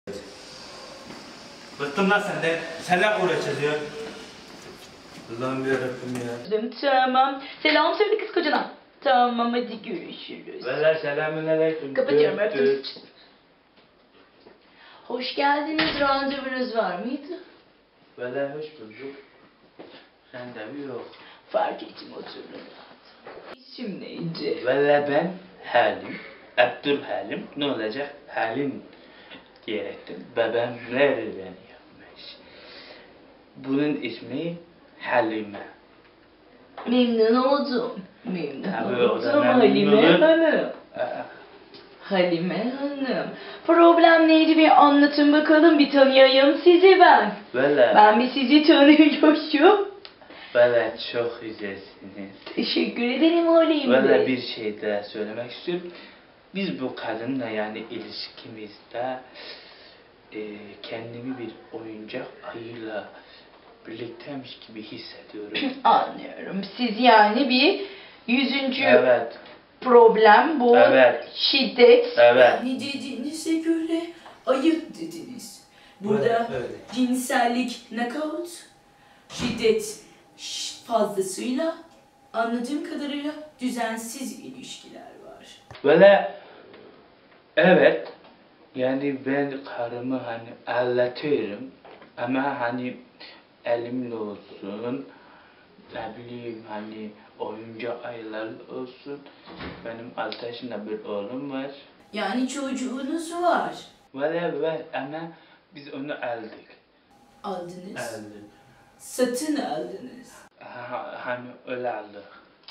Bıktım lan senden. Seninle uğraşacağız ya. Allah'ım yarabbim ya. Tamam. Selam söyle kız kocana. Tamam hadi görüşürüz. Valla selamünaleyküm. Kapatıyorum öptüm. Hoş geldiniz. Randevunuz var mıydı? Valla hoş bulduk. Randevu yok. Fark ettim oturdum. İsim neydi? Valla ben Halim. Abdülhalim. Ne olacak? Halim diyerekten. Babam nereden yapmış? Bunun ismi Halime. Memnun oldum. Memnun Tabii, o da oldum memnun Halime olur. Hanım. Aa, Halime Hanım. Problem neydi bir anlatın bakalım, bir tanıyayım sizi ben. Valla. Ben bir sizi tanıyorum. Valla çok güzelsiniz. Teşekkür ederim Halim Valla Bey. bir şey daha söylemek istiyorum. Biz bu kadınla yani ilişkimizde kendimi bir oyuncak ayıyla birlikteymiş gibi hissediyorum. Anlıyorum. Siz yani bir 100. Evet. problem bu. Evet. Şiddet. Evet. Ne dediğinize göre ayıp dediniz. Burada Evet, öyle. cinsellik knockout, şiddet fazlasıyla, anladığım kadarıyla düzensiz ilişkiler var. Valla evet. Yani ben karımı hani anlatıyorum ama hani elimle olsun, ne bileyim hani oyuncak ayılar olsun. Benim 6 yaşında bir oğlum var. Yani çocuğunuz var. Valla var ama biz onu aldık. Aldınız. Aldık. Satın aldınız. Hani öyle aldık.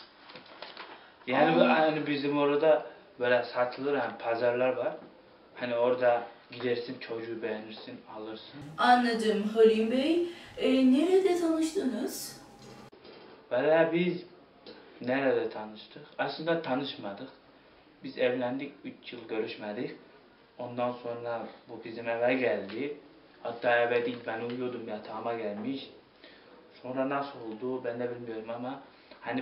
Yani bu, hani bizim orada böyle satılır hani pazarlar var. Hani orada gidersin çocuğu beğenirsin alırsın. Anladım Halim Bey. Nerede tanıştınız? Valla biz nerede tanıştık? Aslında tanışmadık. Biz evlendik, 3 yıl görüşmedik. Ondan sonra bu bizim eve geldi. Hatta eve değil, ben uyuyordum, yatağıma gelmiş. Sonra nasıl oldu ben de bilmiyorum ama hani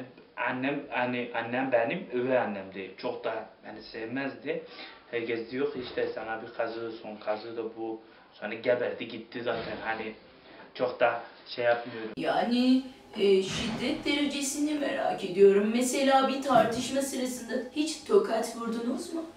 annem benim üvey annemdi. Çok da beni sevmezdi. Herkes diyor ki işte sana bir kazığı, son kazığı da bu. Sonra geberdi gitti zaten, hani çok da şey yapmıyorum. Yani şiddet derecesini merak ediyorum. Mesela bir tartışma sırasında hiç tokat vurdunuz mu?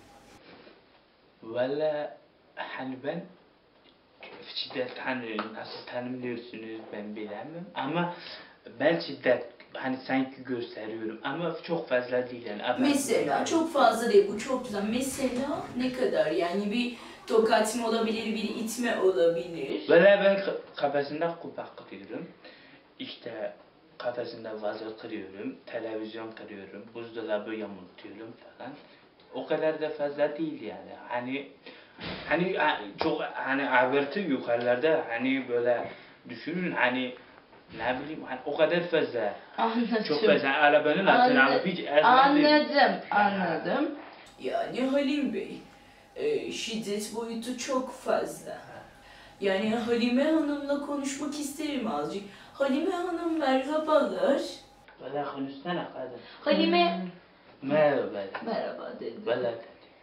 Valla hani ben şiddet hani nasıl tanımlıyorsunuz ben bilemem ama ben şiddet hani sanki gösteriyorum ama çok fazla değil yani. Mesela çok fazla değil, bu çok güzel. Mesela ne kadar, yani bir tokat mı olabilir, bir itme olabilir. Valla ben kafasında kupa kırıyorum. İşte kafasında vazo kırıyorum, televizyon kırıyorum, buzdolabı yamultuyorum falan. O kadar da fazla değil yani. Hani çok hani abartı yukarılarda hani böyle düşünün hani ne bileyim hani o kadar fazla. Anladım. Çok fazla arabanın altına alıp hiç ezmedim. Anladım. Yani Halim Bey, şiddet boyutu çok fazla. Yani Halime Hanım'la konuşmak isterim azıcık. Halime Hanım merhabalar. Valla konuşsana kadın. Halime. Merhaba. Merhaba dedi. Valla dedi.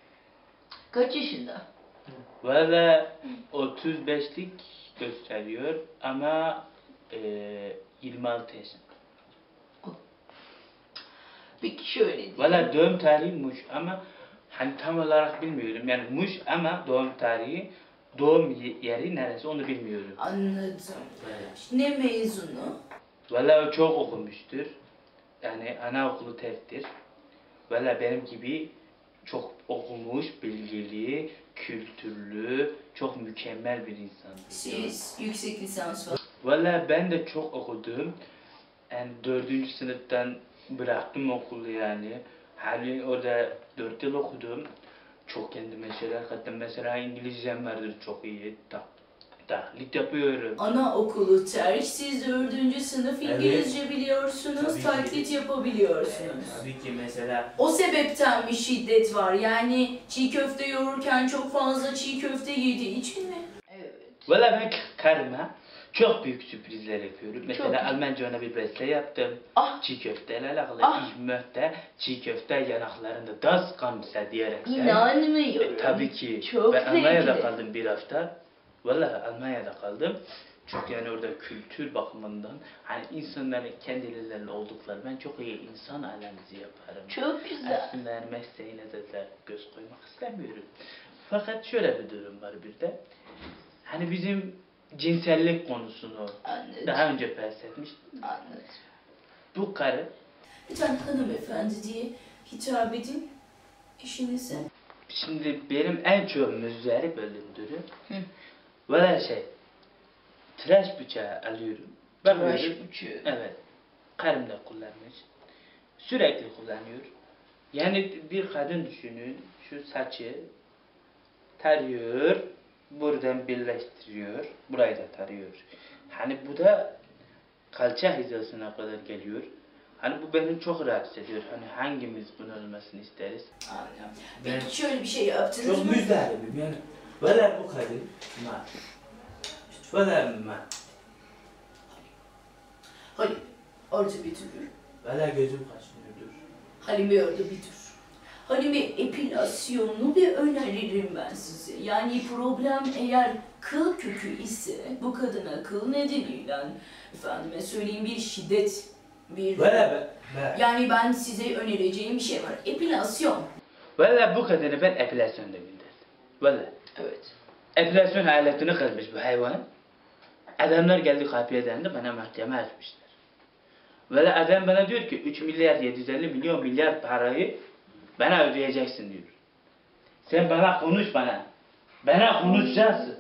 Kaç yaşında? Valla 35'lik gösteriyor ama 26 yaşında. Peki şöyle diyeyim. Valla doğum tarihi Muş ama hani tam olarak bilmiyorum. Yani Muş ama doğum tarihi, doğum yeri neresi onu bilmiyorum. Anladım. Evet. Ne mezunu? Valla o çok okumuştur. Yani anaokulu terktir. Valla benim gibi çok okumuş, bilgili, kültürlü, çok mükemmel bir insan. Siz yüksek lisans var. Valla ben de çok okudum. Yani 4. sınıftan bıraktım okulu yani. Hali orada 4 yıl okudum. Çok kendime şeyler kattım. Mesela İngilizcem vardır çok iyi. Taklit yapıyorum. Anaokulu terk, siz 4. sınıf Evet. İngilizce biliyorsunuz, Tabii ki. taklit yapabiliyorsunuz. Tabii ki mesela. O sebepten bir şiddet var. Yani çiğ köfte yoğururken çok fazla çiğ köfte yediği için mi? Evet. Valla ben karıma çok büyük sürprizler yapıyorum. Mesela Çok. Almanca ona bir beste yaptım. Ah. Çiğ köfteyle alakalı. Ah. Ich möchte çiğ köfte yanaklarında das Ganze diyerek. İnanmıyorum. Tabii ki. Çok Ben Almanya'da zevkli. kaldım bir hafta. Vallahi Almanya'da kaldım. Çünkü yani orada kültür bakımından hani insanların kendileriyle oldukları ben çok iyi insan analizi yaparım. Çok güzel. Aslında yani mesleğine de göz koymak istemiyorum. Fakat şöyle bir durum var bir de. Hani bizim cinsellik konusunu Anladım. daha önce bahsetmiştim. Anladım. Bu karı Lütfen hanımefendi diye hitap edin eşinize. şimdi benim en çok müzdarip bölündüğüm Hı. böyle tıraş bıçağı alıyorum. Tıraş Bakıyorum. bıçağı. Evet. Karım da kullanmış. Sürekli kullanıyor. Yani bir kadın düşünün. Şu saçı tarıyor. Buradan birleştiriyor. Burayı da tarıyor. Hani bu da kalça hizasına kadar geliyor. Hani bu beni çok rahatsız ediyor. Hani hangimiz bunun olmasını isteriz? Anladım. Ben- Peki şöyle bir şey yaptınız Çok mı? müzdaribim yani. Valla bu kadın ma. Valla ma. Halim, orada bir dur. Valla gözüm kaçmıyordur. Halim Bey orada bir dur. Halim Bey epilasyonlu bir öneririm ben size. Yani problem eğer kıl kökü ise bu kadına kıl nedeniyle efendime söyleyeyim bir şiddet, bir... Valla Yani ben size önereceğim bir şey var. Epilasyon. Valla bu kadını ben epilasyonda gönderdim. Valla. Evet. Epilasyon aletini kırmış bu hayvan. Adamlar geldi kapıya dayandı bana mahkeme açmışlar. Valla adam bana diyor ki 3 milyar 750 milyar parayı bana ödeyeceksin diyor. Sen bana konuş bana. Bana konuşacaksın.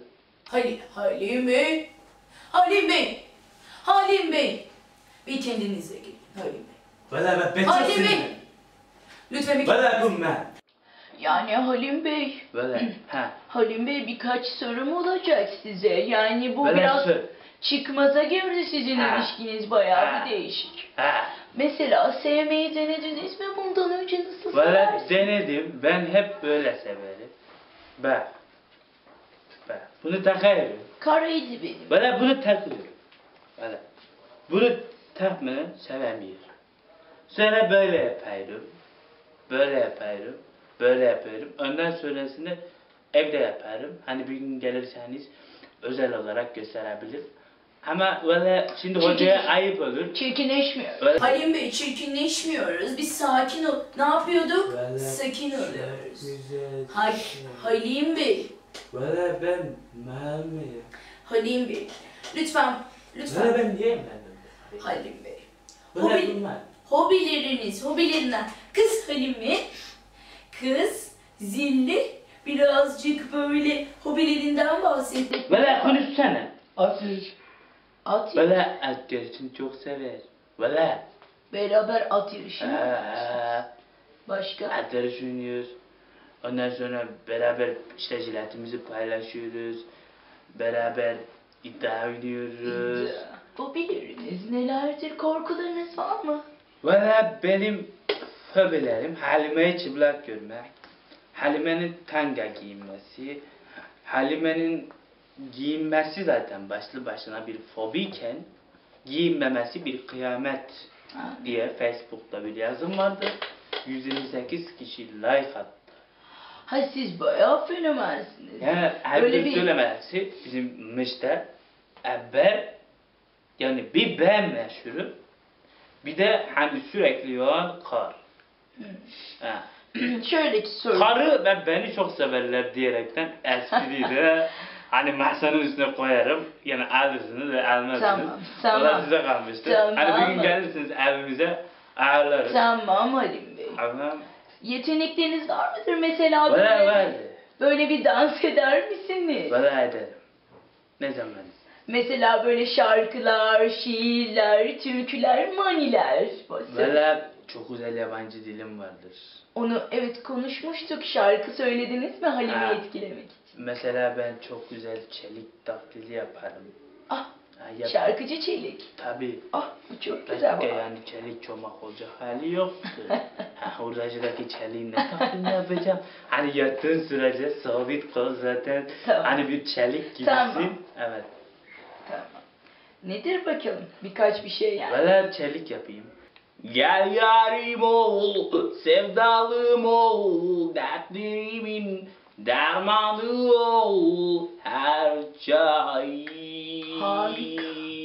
Halim Bey. Halim Bey. Halim Bey. Bir kendinize gelin Halim Bey. Valla ben Halim Bey. Lütfen bir Valla bu ben. Yani Halim Bey. Valla ha. Halim Bey birkaç sorum olacak size. Yani bu Valla biraz sor. çıkmaza girdi sizin Ha. ilişkiniz bayağı Ha. bir değişik. Ha. Mesela sevmeyi denediniz mi bundan önce nasıl Valla seversiniz? denedim. Ben hep böyle severim. Bak. Bak. Bunu takıyorum. Karaydı benim. Valla bunu takıyorum. Valla. Bunu takmayı sevemiyorum. Sonra böyle yapıyorum. Böyle yapıyorum. Böyle yapıyorum. Ondan sonrasını evde yaparım. Hani bir gün gelirseniz özel olarak gösterebilir. Ama valla şimdi Çünkü- hocaya ayıp olur. Çirkinleşmiyoruz. Öyle- Halim Bey çirkinleşmiyoruz. Biz sakin ol. Ne yapıyorduk? Valla Sakin oluyoruz. güzel. Halim Bey. Valla ben Mehmet. Halim Bey. Lütfen. Valla Lütfen. ben diyemem. Halim Bey. Valla Hobi- bunlar. Hobilerinden. Kız Halimi, kız zilli, birazcık böyle hobilerinden bahsettik. Valla konuşsana. Atır. At Valla at yarışını çok sever. Valla. beraber at yarışı mı? Başka? At yarışı oynuyoruz. Ondan sonra beraber işte jiletimizi paylaşıyoruz. Beraber iddia oynuyoruz. Hobileriniz nelerdir? Korkularınız var mı? Valla benim hobilerim Halime'yi çıplak görmek. Halime'nin tanga giyinmesi. Halime'nin giyinmesi zaten başlı başına bir fobiyken giyinmemesi bir kıyamet diye Facebook'ta bir yazım vardı. 128 kişi like attı. Ha siz bayağı fenomensiniz. Yani her Öyle bir bir- söylemesi bizim Mış'ta ben yani bir ben meşhurum bir de hani sürekli yağan kar. Ha. Şöyle ki soru. Karı ve beni çok severler diyerekten espriyle hani masanın üstüne koyarım. Yani alırsınız ve almazsınız. Tamam, O tamam. da size kalmıştır. Tamam. Hani bir gün gelirsiniz evimize ağırlarız. Tamam Halim Bey. Tamam. Yetenekleriniz var mıdır mesela? Valla var. Böyle bir dans eder misiniz? Valla ederim. Ne zaman? Mesela böyle şarkılar, şiirler, türküler, maniler. Valla çok güzel yabancı dilim vardır. Onu evet konuşmuştuk. Şarkı söylediniz mi Ha. Halim'i etkilemek için? Mesela ben çok güzel çelik taklidi yaparım. Ah, Ha, şarkıcı Çelik. Tabii. Ah, bu çok güzel. Başka baba. yani çelik çomak olacak hali yoktu. Ha, hurdacıdaki çeliğin ne taklidini yapacağım? Hani yattığın sürece sabit kal zaten. Tamam. Hani bir çelik gibisin. Tamam. Evet. Tamam. Nedir bakalım? Birkaç bir şey yani. Valla çelik yapayım. Gel yarim ol, sevdalım ol, dertlerimin dermanı ol her çay. Harika.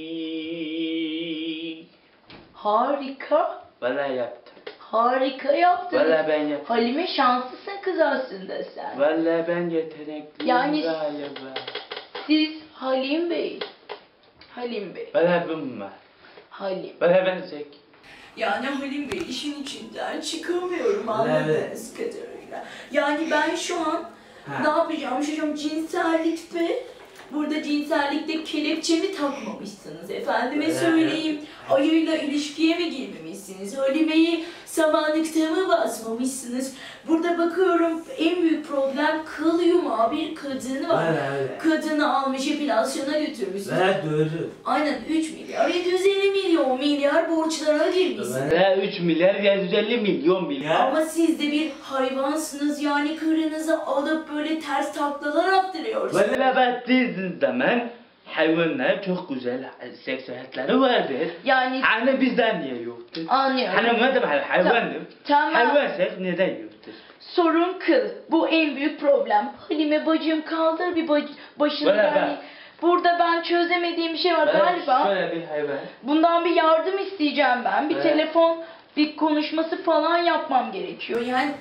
Harika. Vallahi yaptım. Harika yaptın. Vallahi ben yaptım. Halime şanslısın kız aslında sen. Vallahi ben yetenekliyim Yani- galiba. Siz Halim Bey. Halim Bey. Vallahi ben var. Halim. Vallahi ben zeki. Yani Halim Bey işin içinden çıkamıyorum Evet. anladığınız kadarıyla. Yani ben şu an Ha. ne yapacağım? Şu cinsellikte, burada cinsellikte kelepçemi takmamışsınız efendime Evet. söyleyeyim. Ayıyla ilişkiye mi girmemişsiniz? Halime'yi samanlıkta mı basmamışsınız? Burada bakıyorum en büyük problem kıl yumağı bir kadın var. Öyle. Kadını almış epilasyona götürmüşsünüz. Doğru. Aynen 3 milyar 750 milyar borçlara girmişsiniz. Vallahi 3 milyar 150 milyon. Ama siz de bir hayvansınız yani karınızı alıp böyle ters taklalar attırıyorsunuz. Vallahi baktığınız zaman hayvanlar çok güzel seks hayatları vardır. Yani Hani bizden niye yoktur? anlıyorum. Hani madem hayvanım, Tamam. hayvansak neden yoktur? Sorun kıl. Bu en büyük problem. Halime bacım kaldır bir başını Böyle yani. bak. Burada ben çözemediğim bir şey var galiba. Şöyle bir hayvan. Bundan bir yardım isteyeceğim ben. Bir Evet. telefon, bir konuşması falan yapmam gerekiyor. Yani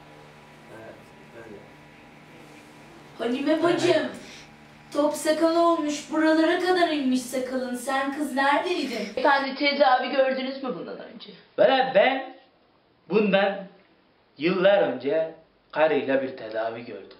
Halime bacım, top sakal olmuş, buralara kadar inmiş sakalın. Sen kız neredeydin? Efendi tedavi gördünüz mü bundan önce? Valla ben bundan yıllar önce karıyla bir tedavi gördüm.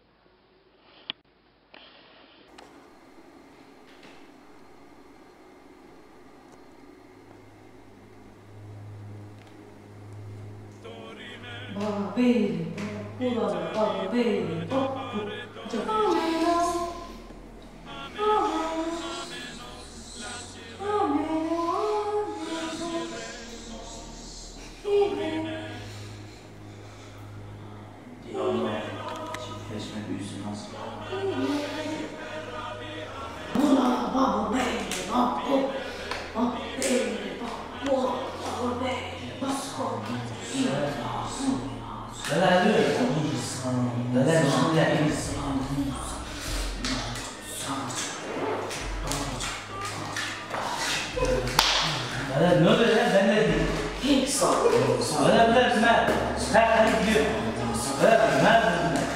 Ne oluyor lan? Ben de değilim. Valla bırak Mert. Hadi gidiyor. Bırak Mert.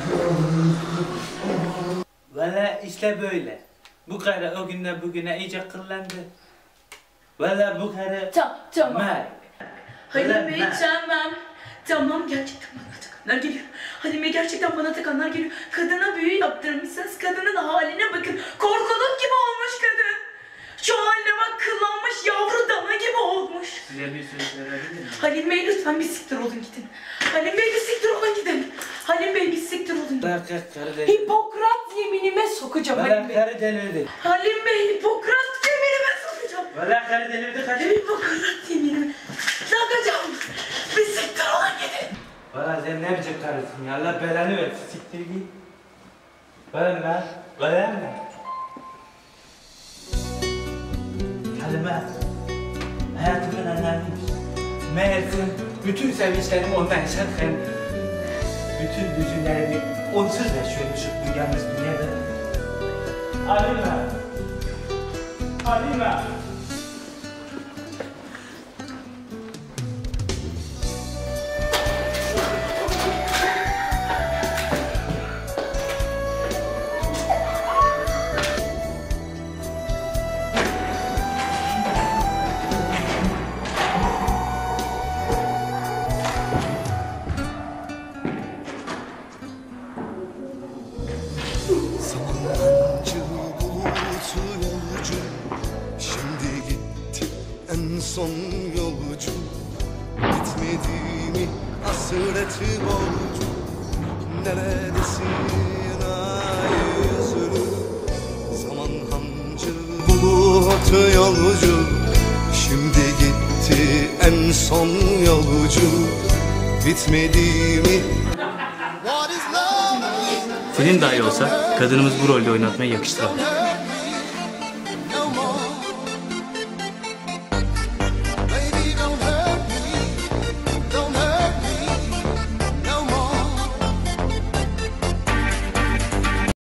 Valla işte böyle. Bu karı o günden bugüne iyice kıllandı. Valla bu karı... Tamam. Mert. Halime Ulan, tamam. Tamam gerçekten bana tıkanlar geliyor. Halime gerçekten bana tıkanlar geliyor. Kadına büyü yaptırmışsınız. Kadının haline bakın. Korkuluk gibi olmuş kadın. Şu haline bak kıllanmış yavru dana gibi olmuş. Size bir söz verebilir miyim? Halim Bey lütfen bir siktir olun gidin. Halim Bey bir siktir olun gidin. Halim Bey bir siktir olun. Bırak karı delirdi. Hipokrat yeminime sokacağım Halim Valla Bey. karı delirdi. Halim Bey Hipokrat yeminime sokacağım. Valla karı delirdi kaç. Hipokrat yeminime sokacağım. Bir siktir olun gidin. Valla sen ne biçim karısın ya? Allah belanı versin. Siktir git. Valla. Valla. Halime. Hayatımın önemliymiş. Meğerse bütün sevinçlerimi ondan yaşarken bütün hüzünlerimi onsuz yaşıyormuşum bu yalnız dünyada. Halime. Halime. Samancı bulutu yolcu, şimdi gitti en son yolcu. Gitmedi mi hasreti borcu, neredesin ay yüzünü? Zaman hancı bulutu yolcu, şimdi gitti en son yolcu. Bitmedi mi? Film dahi olsa kadınımız bu rolde oynatmayı yakıştırır.